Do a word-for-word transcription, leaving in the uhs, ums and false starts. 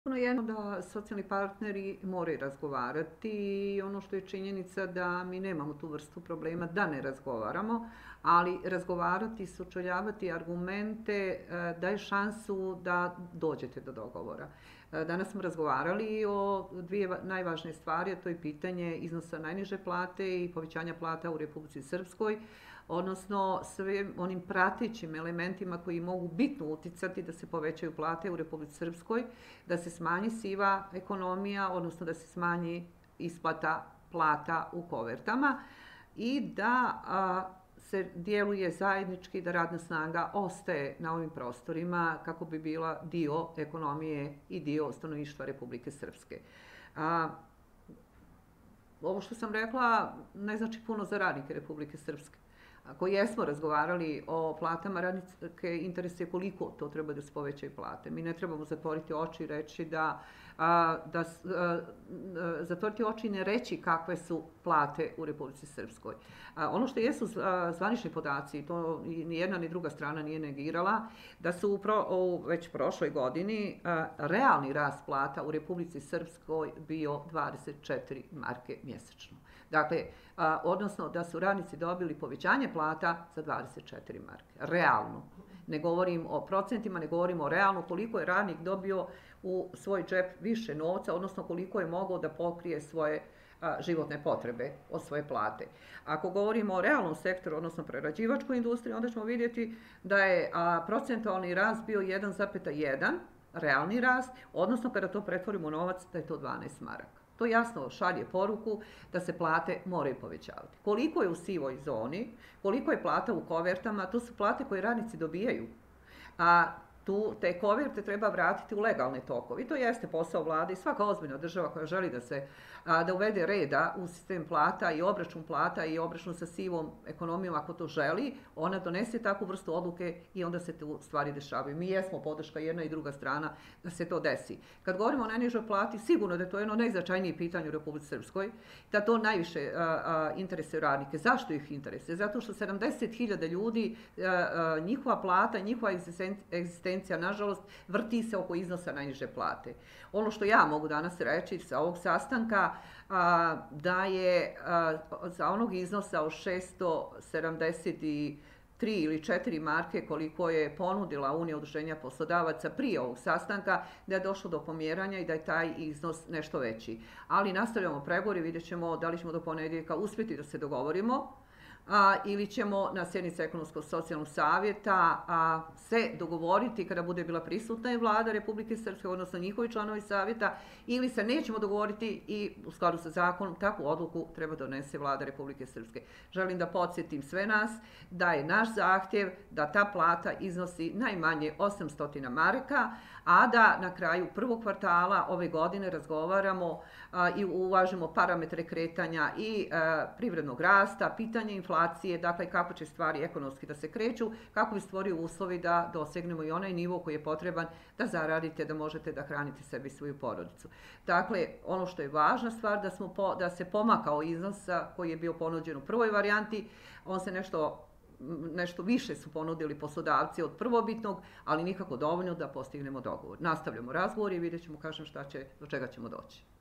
Ono jedno da socijalni partneri moraju razgovarati i ono što je činjenica da mi nemamo tu vrstu problema da ne razgovaramo, ali razgovarati, sučeljavati argumente daje šansu da dođete do dogovora. Danas smo razgovarali o dvije najvažnije stvari, a to je pitanje iznosa najniže plate i povećanja plata u Republici Srpskoj, odnosno sve onim pratećim elementima koji mogu bitno uticati da se povećaju plate u Republici Srpskoj, da se smanji siva ekonomija, odnosno da se smanji isplata plata u kovertama i da a, se djeluje zajednički da radna snaga ostaje na ovim prostorima kako bi bila dio ekonomije i dio stanovništva Republike Srpske. A, ovo što sam rekla ne znači puno za radnike Republike Srpske. Ako jesmo razgovarali o platama, radnike interesuje koliko to treba da se povećaju plate. Mi ne trebamo zatvoriti oči i reći da, a, da a, zatvoriti oči i ne reći kakve su plate u Republici Srpskoj. A, ono što jesu zvanični podaci, to ni jedna ni druga strana nije negirala, da su u, pro, u već prošloj godini a, realni rast plata u Republici Srpskoj bio dvadeset četiri marke mjesečno. Dakle, a, odnosno da su radnici dobili povećanje plata za dvadeset četiri marke. Realno. Ne govorim o procentima, ne govorim o realno koliko je radnik dobio u svoj džep više novca, odnosno koliko je mogao da pokrije svoje a, životne potrebe od svoje plate. Ako govorimo o realnom sektoru, odnosno prerađivačkoj industriji, onda ćemo vidjeti da je a, procentualni rast bio jedan zarez jedan, realni rast, odnosno kada to pretvorimo u novac, da je to dvanaest maraka. To jasno šalje poruku da se plate moraju povećavati. Koliko je u sivoj zoni, koliko je plata u kovertama, to su plate koje radnici dobijaju. A tu te koverte treba vratiti u legalne tokove. I to jeste posao vlade i svaka ozbiljna država koja želi da se a, da uvede reda u sistem plata i obračun plata i obračun sa sivom ekonomijom ako to želi, ona donese takvu vrstu odluke i onda se tu stvari dešavaju. Mi jesmo podrška jedna i druga strana da se to desi. Kad govorimo o najnižoj plati, sigurno da je to jedno najznačajnije pitanje u Republici Srpskoj, da to najviše a, a, interesuje radnike. Zašto ih interesuje? Zato što sedamdeset hiljada ljudi, a, a, njihova plata, njihova egzistencija, nažalost, vrti se oko iznosa najniže plate. Ono što ja mogu danas reći sa ovog sastanka, a, da je a, za onog iznosa od šesto sedamdeset tri ili četiri marke koliko je ponudila Unija udruženja poslodavaca prije ovog sastanka, da je došlo do pomjeranja i da je taj iznos nešto veći. Ali nastavljamo pregovore, vidjet ćemo da li ćemo do ponedjeljka uspjeti da se dogovorimo, A, ili ćemo na sjednici Ekonomsko-socijalnog savjeta a, se dogovoriti kada bude bila prisutna i vlada Republike Srpske, odnosno njihovi članovi savjeta, ili se nećemo dogovoriti i u skladu sa zakonom takvu odluku treba donese vlada Republike Srpske. Želim da podsjetim sve nas da je naš zahtjev da ta plata iznosi najmanje osamsto maraka, a da na kraju prvog kvartala ove godine razgovaramo a, i uvažimo parametre kretanja i a, privrednog rasta, pitanje inflacije, dakle kako će stvari ekonomski da se kreću, kako bi stvorio uslovi da dosegnemo i onaj nivo koji je potreban da zaradite, da možete da hranite sebi i svoju porodicu. Dakle, ono što je važna stvar da, smo po, da se pomakao iznos koji je bio ponuđen u prvoj varijanti, on se nešto nešto više su ponudili poslodavci od prvobitnog, ali nikako dovoljno da postignemo dogovor. Nastavljamo razgovor i vidjet ćemo, kažem, šta će, do čega ćemo doći.